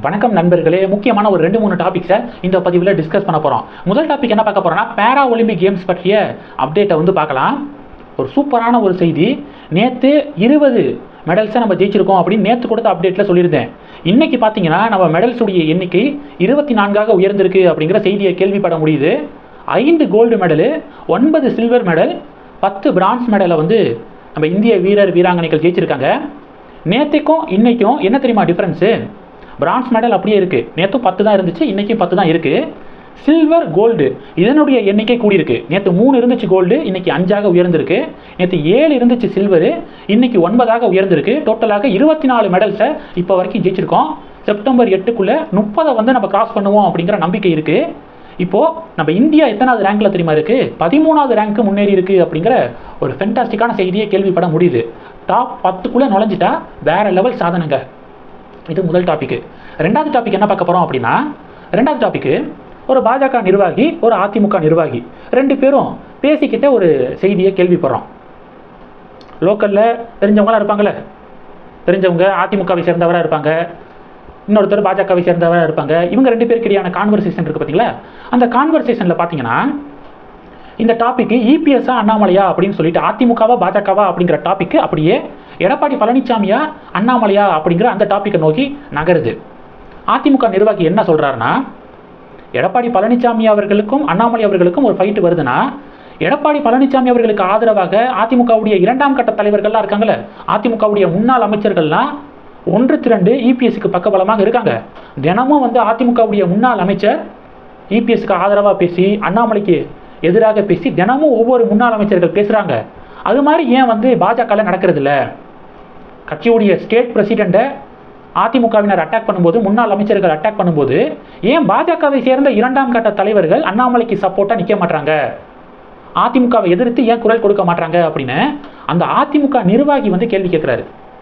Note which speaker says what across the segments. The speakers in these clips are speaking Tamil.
Speaker 1: வணக்கம் நண்பர்களே, முக்கியமான ஒரு 2-3 டாபிக்ஸை இந்த பதிவில் டிஸ்கஸ் பண்ண போகிறோம். முதல் டாபிக் என்ன பார்க்க போகிறோம்னா, பேரா ஒலிம்பிக் கேம்ஸ் பற்றிய அப்டேட்டை வந்து பார்க்கலாம். ஒரு சூப்பரான ஒரு செய்தி. நேற்று 20 மெடல்ஸை நம்ம ஜெயிச்சிருக்கோம் அப்படின்னு நேற்று கொடுத்த அப்டேட்டில் சொல்லியிருந்தேன். இன்றைக்கி பார்த்தீங்கன்னா நம்ம மெடல்ஸுடைய எண்ணிக்கை 24 உயர்ந்திருக்கு அப்படிங்கிற செய்தியை கேள்விப்பட முடியுது. 5 gold medal, 9 silver medal, 10 bronze மெடலை வந்து நம்ம இந்திய வீரர் வீராங்கனைகள் ஜெயிச்சிருக்காங்க. நேற்றுக்கும் இன்றைக்கும் என்ன தெரியுமா டிஃப்ரென்ஸு? பிரான்ஸ் மெடல் அப்படியே இருக்குது. நேற்று 10 தான் இருந்துச்சு, இன்றைக்கும் 10 தான் இருக்குது. சில்வர் கோல்டு இதனுடைய எண்ணிக்கை கூடியிருக்கு. நேற்று 3 இருந்துச்சு கோல்டு, இன்றைக்கி 5 உயர்ந்திருக்கு. நேற்று 7 இருந்துச்சு சில்வரு, இன்றைக்கி 9 உயர்ந்திருக்கு. டோட்டலாக 24 மெடல்ஸை இப்போ வரைக்கும் ஜெயிச்சிருக்கோம். செப்டம்பர் 8க்குள்ளே 30 வந்து நம்ம கிராஸ் பண்ணுவோம் அப்படிங்கிற நம்பிக்கை இருக்குது. இப்போது நம்ம இந்தியா எத்தனாவது ரேங்க்கில் தெரியுமா இருக்குது? 13வது ரேங்க்கு முன்னேறி இருக்குது அப்படிங்கிற ஒரு ஃபென்டாஸ்டிக்கான செய்தியை கேள்விப்பட முடியுது. டாப் 10க்குள்ளே நுழைஞ்சிட்டா வேறு லெவல் சாதனைங்க. இது முதல் டாபிக்கு. ரெண்டாவது டாபிக் என்ன பார்க்க போகிறோம் அப்படின்னா, ரெண்டாவது டாபிக்கு ஒரு பாஜக நிர்வாகி, ஒரு அதிமுக நிர்வாகி 2 பேரும் பேசிக்கிட்ட ஒரு செய்தியை கேள்விப்படுறோம். லோக்கலில் தெரிஞ்சவங்களாம் இருப்பாங்கள்ல, தெரிஞ்சவங்க அதிமுகவை சேர்ந்தவராக இருப்பாங்க, இன்னொருத்தர் பாஜகவை சேர்ந்தவராக இருப்பாங்க. இவங்க 2 பேருக்கு இடையான கான்வர்சேஷன் இருக்குது பார்த்தீங்களா? அந்த கான்வர்சேஷனில் பார்த்தீங்கன்னா இந்த டாப்பிக்கு இபிஎஸ்ஸா அண்ணாமலையா அப்படின்னு சொல்லிட்டு, அதிமுகவா பாஜகவா அப்படிங்கிற டாப்பிக்கு அப்படியே எடப்பாடி பழனிசாமியா அண்ணாமலையா அப்படிங்கிற அந்த டாப்பிக்கை நோக்கி நகருது. அதிமுக நிர்வாகி என்ன சொல்கிறாருன்னா, எடப்பாடி பழனிசாமி அவர்களுக்கும் அண்ணாமலை அவர்களுக்கும் ஒரு ஃபைட்டு வருதுன்னா, எடப்பாடி பழனிசாமி அவர்களுக்கு ஆதரவாக அதிமுகவுடைய 2ஆம் கட்ட தலைவர்கள்லாம் இருக்காங்கல்ல, அதிமுகவுடைய முன்னாள் அமைச்சர்கள்லாம் 1-2 இபிஎஸ்க்கு பக்கபலமாக இருக்காங்க. தினமும் வந்து அதிமுகவுடைய முன்னாள் அமைச்சர் இபிஎஸ்க்கு ஆதரவாக பேசி, அண்ணாமலைக்கு எதிராக பேசி தினமும் ஒவ்வொரு முன்னாள் அமைச்சர்கள் பேசுகிறாங்க. அது மாதிரி ஏன் வந்து பாஜகவில் நடக்கிறதில்ல? கட்சியுடைய ஸ்டேட் பிரசிடெண்ட்டை அதிமுகவினர் அட்டாக் பண்ணும்போது, முன்னாள் அமைச்சர்கள் அட்டாக் பண்ணும்போது, ஏன் பாஜகவை சேர்ந்த 2ஆம் கட்ட தலைவர்கள் அண்ணாமலைக்கு சப்போர்ட்டாக நிற்க மாட்டாங்க, அதிமுகவை எதிர்த்து ஏன் குரல் கொடுக்க மாட்டாங்க அப்படின்னு அந்த அதிமுக நிர்வாகி வந்து கேள்வி கேட்குறாரு.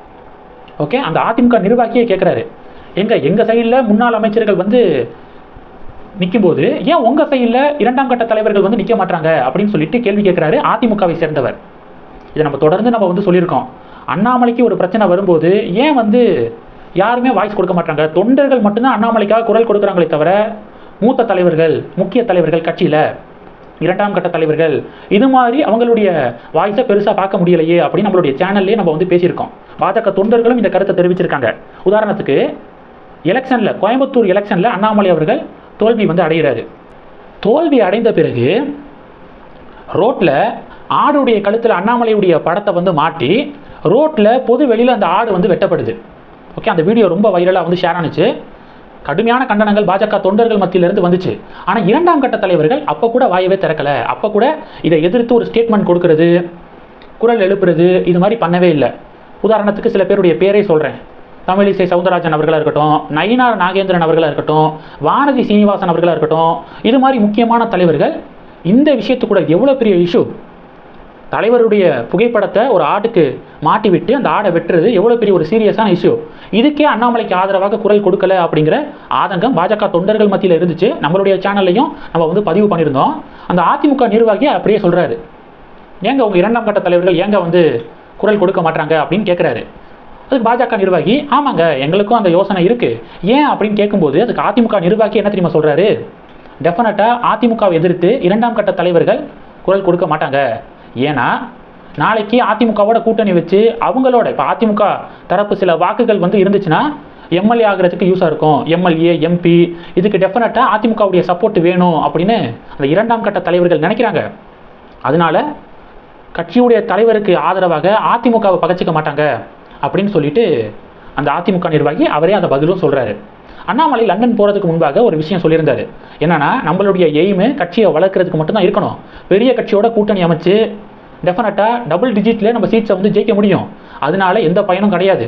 Speaker 1: ஓகே, அந்த அதிமுக நிர்வாகியே கேட்குறாரு, எங்கள் சைடில் முன்னாள் அமைச்சர்கள் வந்து நிற்கும்போது ஏன் உங்கள் சைடில் 2ஆம் கட்ட தலைவர்கள் வந்து நிற்க மாட்டாங்க அப்படின்னு சொல்லிட்டு கேள்வி கேட்குறாரு அதிமுகவை சேர்ந்தவர். இதை நம்ம தொடர்ந்து நம்ம வந்து சொல்லியிருக்கோம். அண்ணாமலைக்கு ஒரு பிரச்சனை வரும்போது ஏன் வந்து யாருமே வாய்ஸ் கொடுக்க மாட்டாங்க? தொண்டர்கள் மட்டும்தான் அண்ணாமலைக்காக குரல் கொடுக்குறாங்களே தவிர, மூத்த தலைவர்கள், முக்கிய தலைவர்கள், கட்சியில் 2ஆம் கட்ட தலைவர்கள் இது மாதிரி அவங்களுடைய வாய்ஸை பெருசாக பார்க்க முடியலையே அப்படின்னு நம்மளுடைய சேனல்லே நம்ம வந்து பேசியிருக்கோம். பாஜக தொண்டர்களும் இந்த கருத்தை தெரிவிச்சிருக்காங்க. உதாரணத்துக்கு எலெக்ஷனில், கோயம்புத்தூர் எலெக்ஷனில் அண்ணாமலை அவர்கள் தோல்வி வந்து அடைகிறாரு. தோல்வி அடைந்த பிறகு ரோட்டில் ஆடுடைய கழுத்தில் அண்ணாமலையுடைய படத்தை வந்து மாட்டி ரோட்டில் பொது வெளியில் அந்த ஆடு வந்து வெட்டப்படுது. ஓகே, அந்த வீடியோ ரொம்ப வைரலாக வந்து ஷேர் ஆனிச்சு. கடுமையான கண்டனங்கள் பாஜக தொண்டர்கள் மத்தியிலிருந்து வந்துச்சு. ஆனால் 2ஆம் கட்ட தலைவர்கள் அப்போ கூட வாயவே திறக்கலை. அப்போ கூட இதை எதிர்த்து ஒரு ஸ்டேட்மெண்ட் கொடுக்கறது, குரல் எழுப்புறது, இது மாதிரி பண்ணவே இல்லை. உதாரணத்துக்கு சில பேருடைய பேரை சொல்கிறேன். தமிழிசை சவுந்தரராஜன் அவர்களாக இருக்கட்டும், நயினார் நாகேந்திரன் அவர்களாக இருக்கட்டும், வானதி சீனிவாசன் அவர்களாக இருக்கட்டும், இது மாதிரி முக்கியமான தலைவர்கள் இந்த விஷயத்து கூட எவ்வளோ பெரிய இஷ்யூ. தலைவருடைய புகைப்படத்தை ஒரு ஆட்டுக்கு மாட்டி விட்டு அந்த ஆடை வெட்டுறது எவ்வளோ பெரிய ஒரு சீரியஸான இஷ்யூ. இதுக்கே அண்ணாமலைக்கு ஆதரவாக குரல் கொடுக்கல அப்படிங்கிற ஆதங்கம் பாஜக தொண்டர்கள் மத்தியில் இருந்துச்சு. நம்மளுடைய சேனல்லையும் நம்ம வந்து பதிவு பண்ணியிருந்தோம். அந்த அதிமுக நிர்வாகி அப்படியே சொல்கிறாரு, ஏங்க உங்கள் 2ஆம் கட்ட தலைவர்கள் ஏங்க வந்து குரல் கொடுக்க மாட்டாங்க அப்படின்னு கேட்குறாரு. அதுக்கு பாஜக நிர்வாகி, ஆமாங்க எங்களுக்கும் அந்த யோசனை இருக்குது, ஏன் அப்படின்னு கேட்கும்போது அதுக்கு அதிமுக நிர்வாகி என்ன தெரியுமா சொல்கிறாரு, டெஃபினட்டாக அதிமுகவை எதிர்த்து 2ஆம் கட்ட தலைவர்கள் குரல் கொடுக்க மாட்டாங்க. ஏன்னா நாளைக்கு அதிமுகவோட கூட்டணி வச்சு அவங்களோட, இப்போ அதிமுக தரப்பு சில வாக்குகள் வந்து இருந்துச்சுன்னா எம்எல்ஏ ஆகிறதுக்கு யூஸாக இருக்கும், எம்எல்ஏ எம்பி, இதுக்கு டெஃபினட்டாக அதிமுகவுடைய சப்போர்ட் வேணும் அப்படின்னு அந்த 2ஆம் கட்ட தலைவர்கள் நினைக்கிறாங்க. அதனால கட்சியுடைய தலைவருக்கு ஆதரவாக அதிமுகவை பகச்சிக்க மாட்டாங்க அப்படின்னு சொல்லிட்டு அந்த அதிமுக நிர்வாகி அவரே அந்த பதிலும் சொல்கிறாரு. அண்ணாமலை லண்டன் போகிறதுக்கு முன்பாக ஒரு விஷயம் சொல்லியிருந்தார். என்னென்னா, நம்மளுடைய எய்மு கட்சியை வளர்க்குறதுக்கு மட்டும்தான் இருக்கணும். பெரிய கட்சியோட கூட்டணி அமைச்சு டெஃபினட்டாக டபுள் டிஜிட்டில் நம்ம சீட்ஸை வந்து ஜெயிக்க முடியும். அதனால எந்த பயனும் கிடையாது.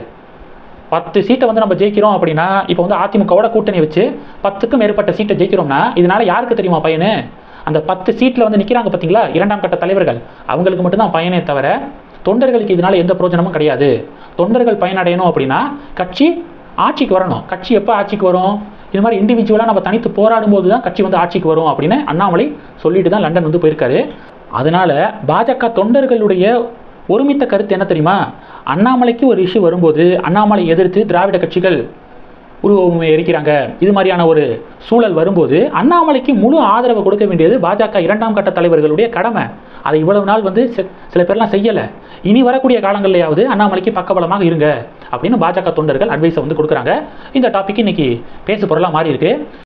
Speaker 1: 10 சீட்டை வந்து நம்ம ஜெயிக்கிறோம் அப்படின்னா, இப்போ வந்து அதிமுகவோட கூட்டணி வச்சு 10க்கும் மேற்பட்ட சீட்டை ஜெயிக்கிறோம்னா இதனால் யாருக்கு தெரியுமா பயனு? அந்த 10 சீட்டில் வந்து நிற்கிறாங்க பார்த்தீங்களா 2ஆம் கட்ட தலைவர்கள், அவங்களுக்கு மட்டும்தான் பயனே தவிர தொண்டர்களுக்கு இதனால் எந்த பிரயோஜனமும் கிடையாது. தொண்டர்கள் பயனடையணும் அப்படின்னா கட்சி ஆட்சிக்கு வரணும். கட்சி எப்போ ஆட்சிக்கு வரும்? இது மாதிரி இண்டிவிஜுவலாக நம்ம தனித்து போராடும் போது தான் கட்சி வந்து ஆட்சிக்கு வரும் அப்படின்னு அண்ணாமலை சொல்லிட்டு தான் லண்டன் வந்து போயிருக்காரு. அதனால் பாஜக தொண்டர்களுடைய ஒருமித்த கருத்து என்ன தெரியுமா, அண்ணாமலைக்கு ஒரு இஷ்யூ வரும்போது அண்ணாமலை எதிர்த்து திராவிட கட்சிகள் உருவம் எரிக்கிறாங்க. இது மாதிரியான ஒரு சூழல் வரும்போது அண்ணாமலைக்கு முழு ஆதரவு கொடுக்க வேண்டியது பாஜக 2ஆம் கட்ட தலைவர்களுடைய கடமை. அதை இவ்வளவு நாள் வந்து சில பேர்லாம் செய்யலை. இனி வரக்கூடிய காலங்கள்லையாவது அண்ணாமலைக்கு பக்கபலமாக இருங்க அப்படின்னு பாஜக தொண்டர்கள் அட்வைஸை வந்து கொடுக்குறாங்க. இந்த டாபிக் இன்னைக்கு பேசு பொருளாக மாறி இருக்கு.